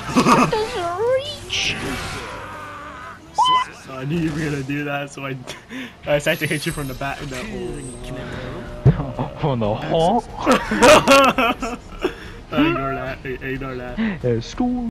Doesn't reach. So I knew you were gonna do that, so I decided to hit you from the back in that hole. On the hall? Ignore that. Ignore that. School.